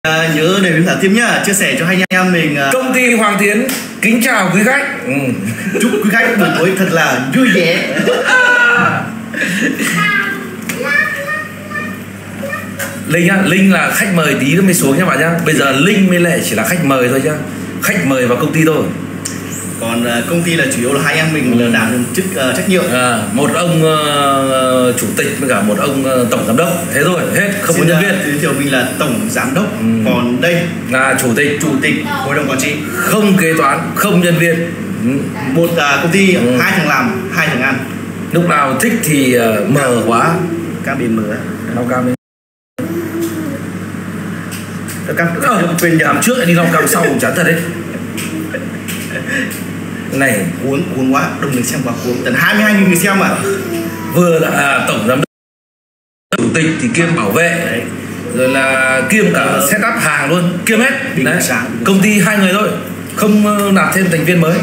Nhớ để mình thả tim nhá, chia sẻ cho hai anh em mình. Công ty Hoàng Tiến kính chào quý khách. Chúc quý khách buổi tối thật là vui vẻ. Linh á, Linh là khách mời tí nó mới xuống nhá bạn nhá. Bây giờ Linh với Lệ chỉ là khách mời thôi nhá. Khách mời vào công ty thôi. Còn công ty là chủ yếu là hai anh em mình là đảm chức trách nhiệm. Một ông chủ tịch với cả một ông tổng giám đốc, thế thôi, hết, không có nhân viên. Giới thiệu mình là tổng giám đốc, còn đây là chủ tịch hội đồng quản trị, không kế toán, không nhân viên. Một công ty hai thằng làm, hai thằng ăn. Lúc nào thích thì mờ quá. Cam bị mờ. Lau cam đi. Quên nhầm trước lại đi lau cam sau cũng chán thật đấy. Này cuốn quá, đồng người xem quá cuốn, tận 22.000 người xem mà. Vừa là tổng giám đốc, chủ tịch thì kiêm bảo vệ đấy, rồi là kiêm cả setup hàng luôn, kiêm hết đấy. Công ty hai người thôi, không nạp thêm thành viên mới.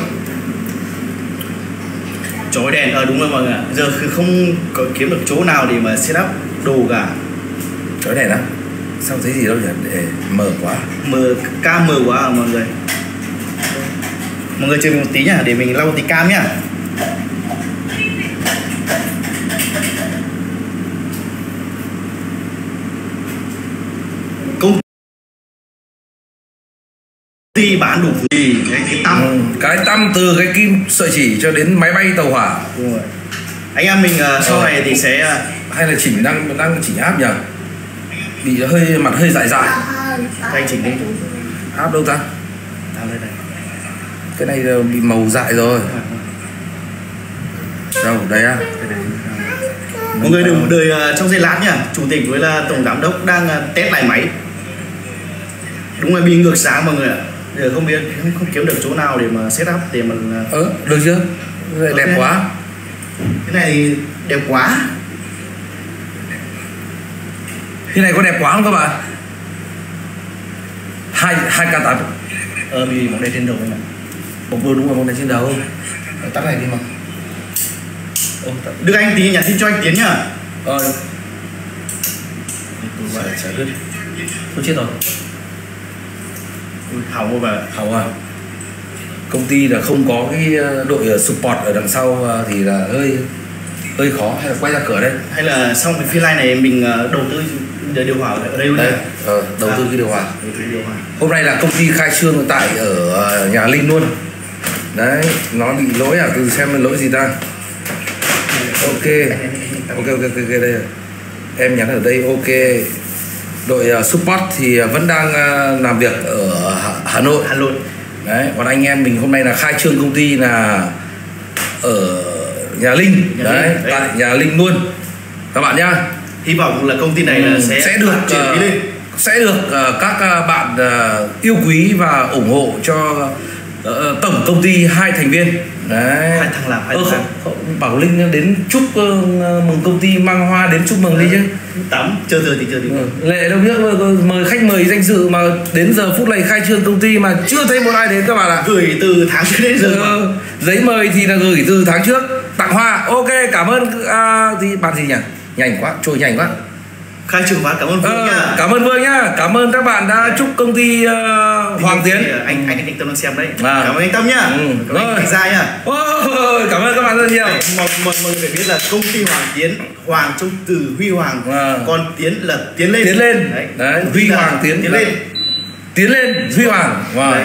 Chói đèn đúng rồi mọi người ạ. Giờ không có kiếm được chỗ nào để mà setup đồ cả. Chói đèn á? Sao thấy gì đâu nhỉ? Để mờ quá. Cam mờ quá à mọi người. Mọi người chờ mình một tí nhá, để mình lau một tí cam nhá. Công ty bán đủ gì? Cái tăm. Cái tăm từ cái kim sợi chỉ cho đến máy bay tàu hỏa. Đúng rồi. Anh em mình sau này thì sẽ hay là chỉnh đang chỉnh áp nhỉ? Bị hơi mặt hơi dại. Anh chỉnh đi. Áp đâu ta? Đây này. Cái này bị màu dại rồi. Đâu, đây á. Mọi người đừng đợi trong giây lát nhá. Chủ tịch với là tổng giám đốc đang test lại máy. Đúng rồi, bị ngược sáng mọi người ạ. Giờ không biết, không kiếm được chỗ nào để mà setup để mà được chưa? Đẹp quá. Cái này đẹp quá. Cái này có đẹp quá không các bạn? 2K8. Bị bóng đèn trên đầu anh ạ. Vừa đúng rồi, bóng đèn trên đầu. Tắt này đi mà. Được anh tí nhắn tin cho anh Tiến nhá. Tôi chết rồi. Hỏng rồi bà. Hỏng à? Công ty là không có cái đội support ở đằng sau thì là hơi khó. Hay là quay ra cửa đây? Hay là xong cái phiên live này mình đầu tư điều hòa ở đây luôn đấy. Đầu tư cái điều hòa. Hôm nay là công ty khai trương tại ở nhà Linh luôn. Đấy, nó bị lỗi à? Từ xem lỗi gì ta. Ok đây. Em nhắn ở đây ok. Đội support thì vẫn đang làm việc ở Hà Nội. Đấy, còn anh em mình hôm nay là khai trương công ty là ở nhà Linh. Đấy, tại nhà Linh luôn các bạn nhá. Hy vọng là công ty này là sẽ được các bạn yêu quý và ủng hộ cho tổng công ty hai thành viên. Đấy. Hai thằng làm, hai thằng. Bảo Linh đến chúc mừng công ty, mang hoa đến chúc mừng đi chứ. Chờ thì Lệ đâu biết mời khách mời danh dự mà đến giờ phút này khai trương công ty mà chưa thấy một ai đến các bạn ạ. Gửi từ tháng trước đến giờ. Giấy mời thì là gửi từ tháng trước. Tặng hoa. Ok, cảm ơn thì bạn gì nhỉ? Nhanh quá, trôi nhanh quá. Khai trương phát, cảm ơn Vương nhá. Cảm ơn Vương nhá. Cảm ơn các bạn đã chúc công ty Hoàng Tiến. Anh Tâm đang xem đấy. Cảm ơn anh Tâm nhá. Cảm ơn anh Gia nhá. Cảm ơn các bạn rất nhiều. Mọi người phải biết là công ty Hoàng Tiến, Hoàng trong từ Huy Hoàng, còn Tiến là tiến lên. Tiến lên. Đấy, Huy Hoàng tiến lên. Tiến lên Huy Hoàng.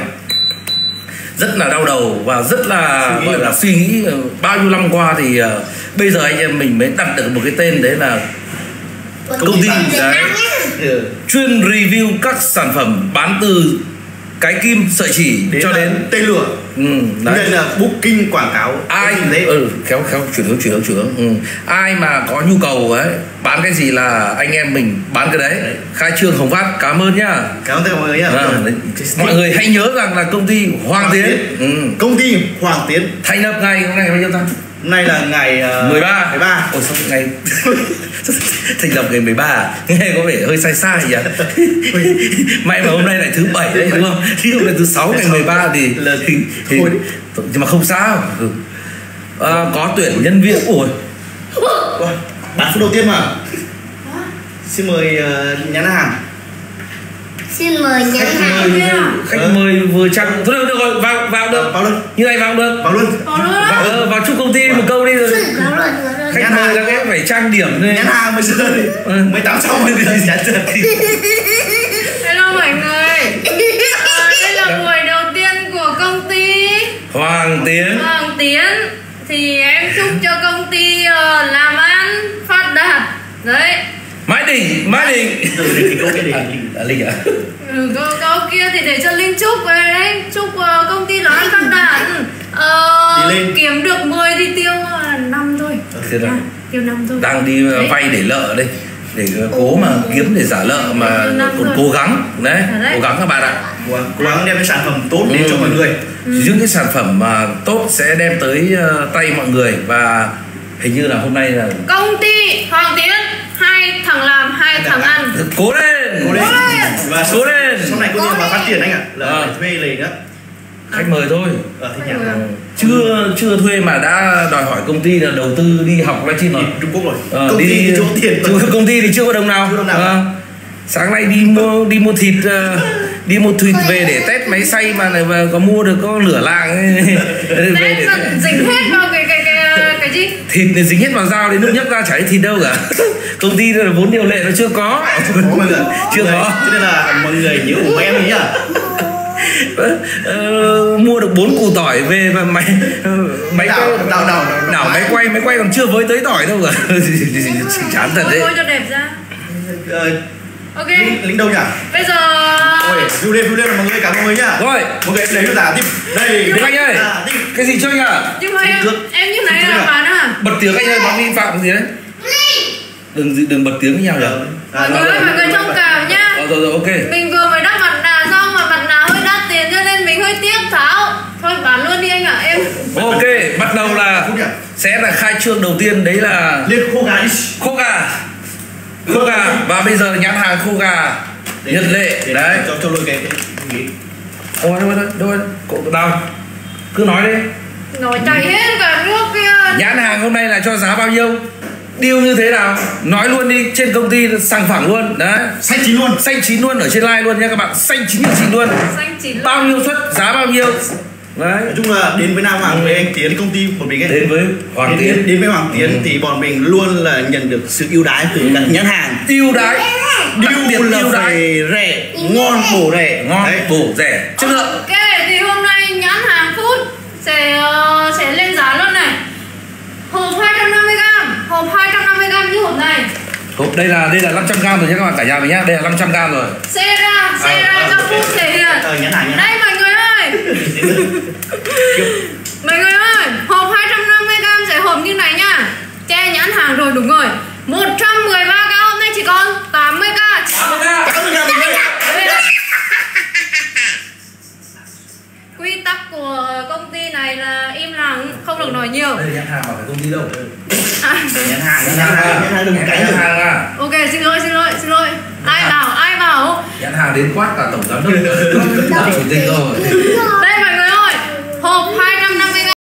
Rất là đau đầu và rất là gọi là suy nghĩ bao nhiêu năm qua thì bây giờ anh em mình mới đặt được một cái tên đấy là công ty đấy, chuyên review các sản phẩm bán từ cái kim sợi chỉ cho đến tên lửa. Đây là booking quảng cáo. Ai khéo chuyển hướng. Ai mà có nhu cầu ấy bán cái gì là anh em mình bán cái đấy. Khai trương Hồng Phát, cảm ơn nhá. Cảm ơn tất cả mọi người nhá. Mọi người hãy nhớ rằng là công ty Hoàng Tiến. Công ty Hoàng Tiến thành lập ngày hôm nay bao nhiêu ta? Hôm nay là ngày 13. Ôi sao ngày thành lập ngày 13 à? Nghe có vẻ hơi sai nhỉ. May mà hôm nay lại thứ 7 đấy đúng không? Chứ hôm nay thứ 6 ngày 13 thì nhưng mà không sao. Có tuyển nhân viên. Ủa bán phút đầu tiên mà. Xin mời nhãn hàng. Xin mời nhãn hàng. Khách mời vừa chăng. Thôi được rồi, vào được. Vào luôn. Như này vào được. Vào luôn. Vào chúc công ty một câu đi rồi. Khách mời là cái phải trang điểm thôi. Nhãn hàng bây giờ thì 1800 mới được nhãn thật. Hello mọi người. Đây là buổi đầu tiên của công ty Hoàng Tiến. Thì em chúc cho công ty làm ăn phát đạt. Đấy. Mãi đỉnh. Từ đến cái câu kia để Linh à? Câu kia thì để cho Linh chúc về đấy. Chúc công ty làm ăn phát đạt. Kiếm được 10 thì tiêu 5 thôi. Tiêu 5 thôi. Đang đi vay để lợ đây, để cố mà kiếm để giả lợ mà còn cố gắng đấy, cố gắng các bạn ạ. Cố gắng đem cái sản phẩm tốt đến cho mọi người. Những cái sản phẩm mà tốt sẽ đem tới tay mọi người. Và hình như là hôm nay là công ty Hoàng Tiến 2 thằng làm 2 thằng ăn. Cố lên. Và cố lên. Sau này công ty mà phát triển anh ạ, là thuê lấy nữa. Khách mời thôi. Chưa thuê mà đã đòi hỏi công ty là đầu tư đi học livestream rồi. Trung Quốc rồi. Công ty thì chỗ tiền. Công ty thì chưa có đồng nào. Sáng nay đi mua thịt về để test máy xay mà có mua được có nửa lạng. Test mà dính hết vào cái gì? Thịt này dính hết vào dao đến lúc nhấc ra chả thấy thịt đâu cả. Công ty là vốn điều lệ nó chưa có. Chưa có. Cho nên là mọi người nhớ ủng hộ em ấy nhá. Mua được 4 củ tỏi về và máy đảo máy quay còn chưa với tới tỏi đâu cả. Chán thật đấy. Thôi cho đẹp ra. Ok. Lính đâu nhỉ? Bây giờ view lên là mọi người cảm ơn nhá. Rồi, mọi người lấy giả tiếp. Đây, anh ơi. Cái gì cho anh à? Nhưng mà em như này là bạn à? Bật tiếng anh ơi, bạn vi phạm gì đấy? Đừng bật tiếng với nhau nhỉ? Mọi người thông cảm nhá. Rồi ok. Mình vừa mới đắp mặt nạ xong mà mặt nạ hơi đắt tiền cho nên mình hơi tiếc tháo. Thôi bán luôn đi anh ạ, em. Ok, bắt đầu là sẽ là khai trương đầu tiên, đấy là liên khô gà. Và bây giờ nhãn hàng khô gà Nhật Lệ đấy. Cho lôi cái đâu đâu cứ nói đi. Nói chạy hết cả nước kia. Nhãn hàng hôm nay là cho giá bao nhiêu, deal như thế nào, nói luôn đi. Trên công ty sòng phẳng luôn đấy, xanh chín luôn ở trên live luôn nha các bạn, xanh chín luôn. Bao nhiêu suất, giá bao nhiêu đấy. Nói chung là đến với Nam Hoàng với anh Tiến, công ty của mình ấy, đến với Hoàng Tiến thì bọn mình luôn là nhận được sự ưu đãi từ các nhãn hàng. Ưu đãi rẻ, ngon bổ rẻ, chất lượng. Ok, thì hôm nay nhãn hàng Food sẽ lên giá luôn này. Hộp 250g, hộp 250g như hộp này. Hộp đây là 500g rồi nhé các bạn, cả nhà mình nhá, đây là 500g rồi. Xe ra cho Food thể hiện. Đây mọi người ơi. Mọi người ơi, hộp 250g sẽ hộp như này nhá. Che nhãn hàng rồi, đúng rồi. 113k hôm nay chỉ còn 80k. Quy tắc của công ty này là im lặng, không được nói nhiều. Đây là nhãn hàng mà phải công ty đâu. Nhãn hàng à. Ok, xin lỗi. Ai bảo? Nhãn hàng đến quát cả tổng giám đốc chủ tịch rồi. Đây mọi người ơi, hộp 250